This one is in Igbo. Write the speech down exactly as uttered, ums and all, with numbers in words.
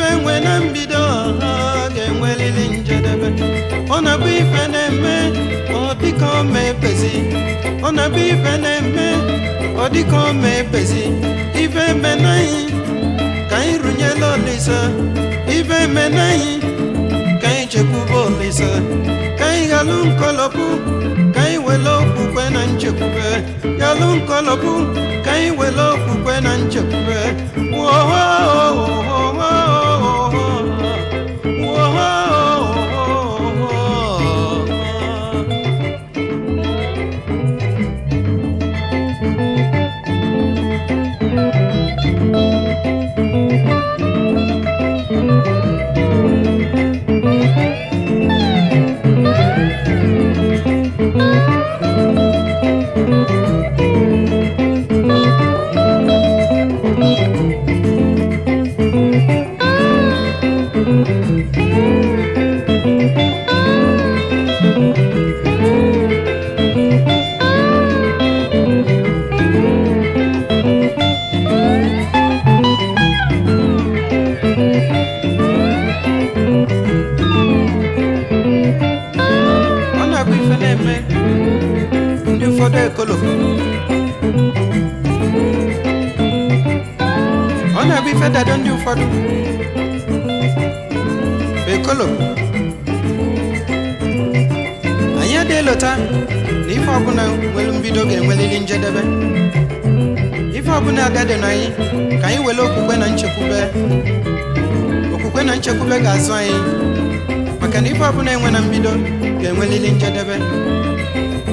ife nwe na mbido ga-enwelili njedebe ọ na-abụ ife na-eme ọ dịka o mepezi ọ na-abụ ife na-eme ọ dịka o mepezi ife eme n'anyị ka anyị rụnyela Olisa ife eme n'anyị ka anyị chekwube Olisa ka anyị galụ nkọlọpụ ka anyị wele okwukwe na nchekwube galụ nkọlọpụ ka anyị wele okwukwe na nchekwube That don't do for Bekolo Anya de lota ni fa buna welum bido ge welili njedebe ifa buna gade nai kai welo Okwukwe na Nchekwube Okwukwe na Nchekwube ga-azụ anyị maka na ife buna enwe na mbido ge welili njedebe